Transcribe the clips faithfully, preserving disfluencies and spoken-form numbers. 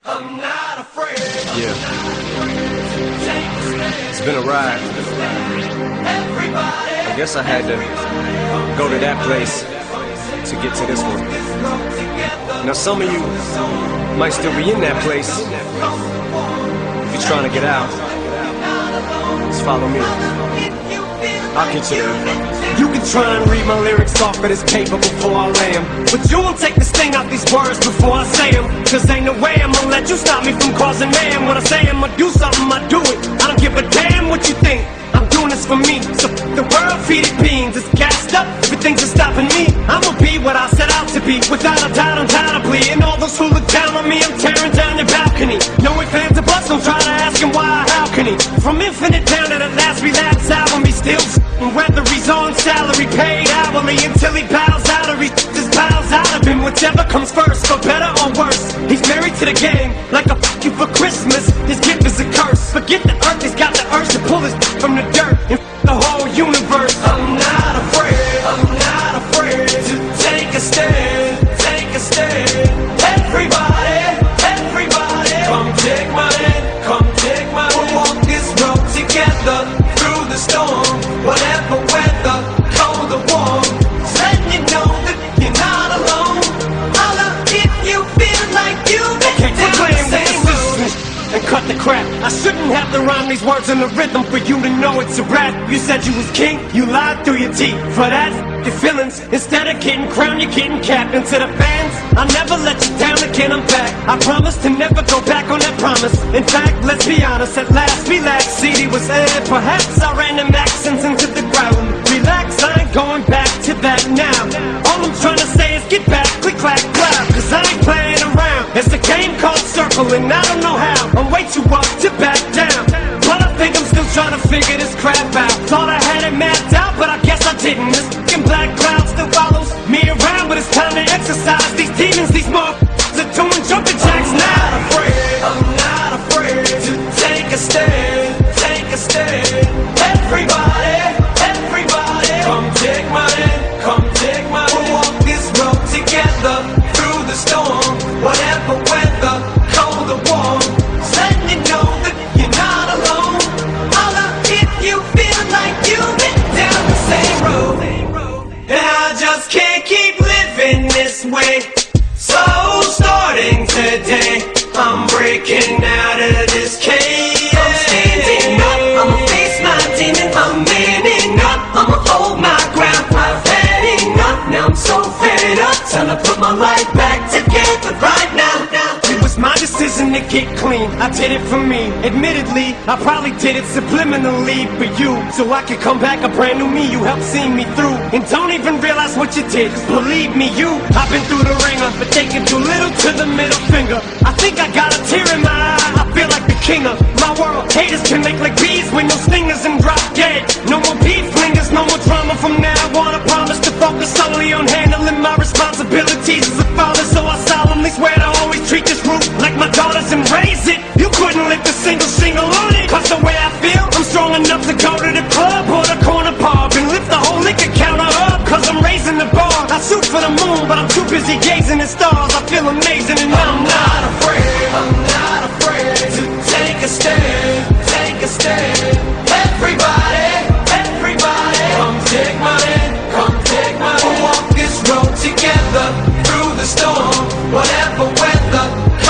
I'm not afraid. Yeah. It's been a ride. I guess I had to go to that place to get to this one. Now some of you might still be in that place. If you're trying to get out, just follow me. I'll get you there. You can try and read my lyrics off of this paper before I lay 'em, but you won't take the sting out these words before I say 'em. Cause ain't no way I'm gonna let you stop me from causing mayhem. When I say I'm gonna do something, I do it. I don't give a damn what you think. I'm doing this for me. So f the world, feed it beans. It's gassed up, everything's just stopping me. I'ma be what I set out to be, without a doubt, undoubtedly. And all those who look down on me, I'm tearing down your balcony. No ifs, ands, or buts, don't try to ask him why, how can he? From Infinite down to the last relapse album, he still s***ing whether he's on salary, paid hourly, until he bows out or he just bows out of him. Whichever comes first, for better or worse. He's married to the game, like a f you for Christmas. His gift is a curse. Forget the earth, he's got the urge to pull his from the dirt and f the whole universe. I'm not afraid, I'm not afraid to take a stand, take a stand. Everybody, everybody, come take my hand, come take my hand. We'll walk this road together through the storm, whatever weather, cold or warm. Just letting you know that you're not alone. Holla if you feel like you've been down the same road. And cut the crap. I shouldn't have to rhyme these words in the rhythm for you to know it's a rap. You said you was king, you lied through your teeth. For that, your feelings, instead of getting crowned, you're getting capped. And to the fans, I'll never let you down again, I'm back. I promise to never go back on that promise. In fact, let's be honest, at last, relax, C D was aired. Perhaps I ran them accents into the ground. Relax, I ain't going back to that now. All I'm trying to say is get back, click, clack, clap. Cause I ain't playing around. It's a game called Circle and I don't know how. I'm way too up to back down, but I think I'm still trying to figure this crap out. Thought I had it mapped out, but I guess I didn't. This fucking black cloud still follows me around, but it's time to exercise these demons. These motherfuckers are doing jumping jacks now. I'm not afraid, I'm not afraid to take a stand, take a stand. Everybody, everybody, come take my hand, come take my hand. We'll walk this road together through the storm, whatever weather, cold or warm. Letting you know that you're not alone. Holla if you feel like you've been down the same road. And I just can't keep living this way. So starting today, I'm breaking out of this cage. I'm standing up, I'ma face my demon. I'm manning up, I'ma hold my ground. I've had enough, now I'm so fed up. Time to put my life back together right now. It was my decision to get clean, I did it for me. Admittedly, I probably did it subliminally for you, so I could come back a brand new me. You helped see me through, and don't even realize what you did. Cause believe me, you, I've been through the ringer, but taking too little to the middle finger. I think I got a tear in my eye, I feel like the king of my world. Haters can make like bees with no stingers and drop dead. No more beef flingers, no more drama from now on. I promise to focus solely on handling my responsibilities as a father. So I solemnly swear to always treat this roof like my daughters and raise it. You couldn't lift a single shingle on it. Cause the way I feel, I'm strong enough to go to the club or the corner pub and lift the whole liquor counter up. Cause I'm raising the bar. I shoot for the moon, but I'm too busy gazing at stars. I feel amazing and I'm not afraid. I'm not afraid to take a stand, take a stand. Everybody, everybody, come take my hand, come take my hand. We'll walk this road together through the storm, whatever weather.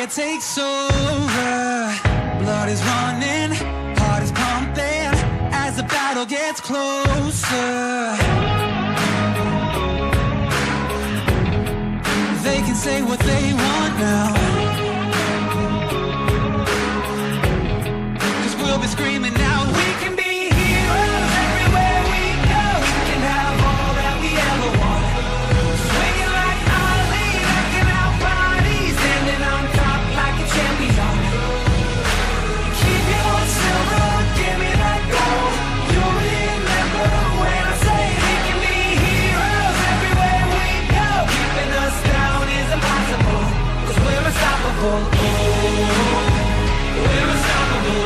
it takes over. Blood is running, heart is pumping, as the battle gets closer. They can say what they want now, 'cause we'll be screaming now. We can be heroes everywhere we go. We can have all that we ever want. Swinging like Ali, knocking out bodies, standing on top like a champion. Keep your silver, give me that gold. You'll remember when I say we can be heroes everywhere we go. Keeping us down is impossible, 'cause we're unstoppable. Oh, we're unstoppable.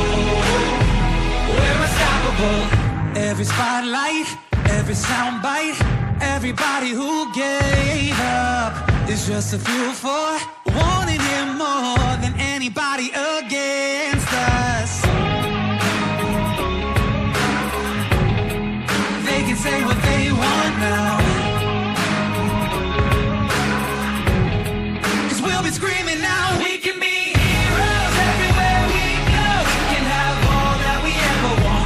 Every spotlight, every soundbite, everybody who gave up is just a fuel for wanting him more than anybody against us. They can say what they want now, 'cause we'll be screaming now. We can be heroes everywhere we go. We can have all that we ever want.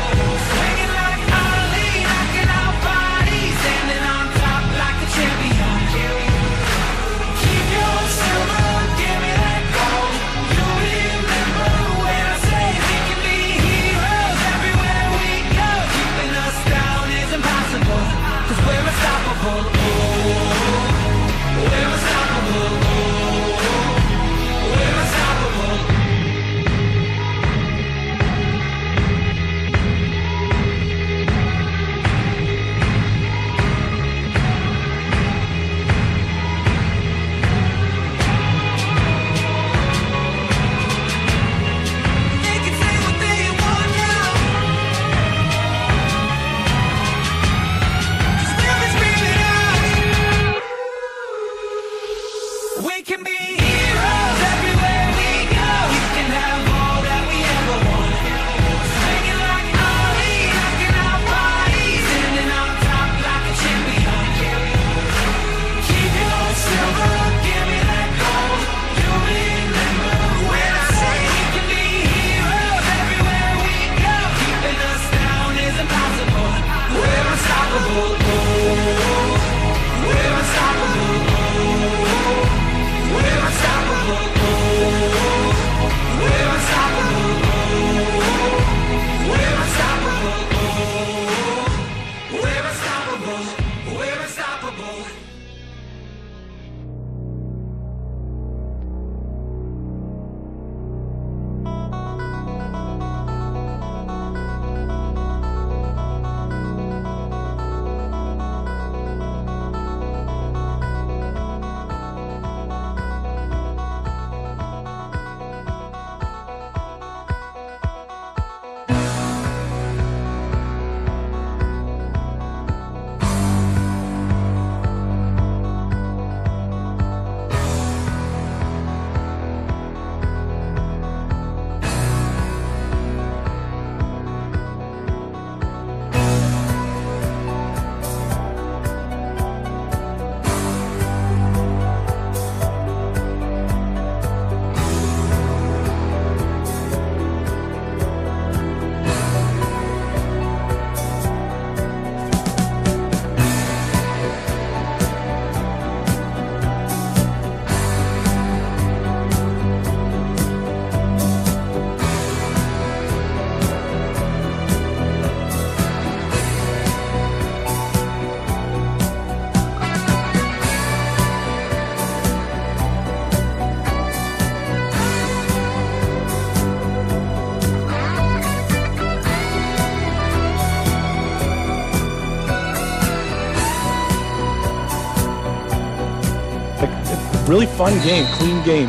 Really fun game, clean game.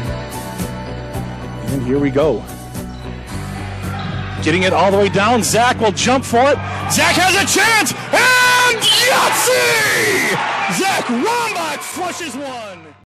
And here we go. Getting it all the way down. Zach will jump for it. Zach has a chance, and Yahtzee! Zach Rombach flushes one.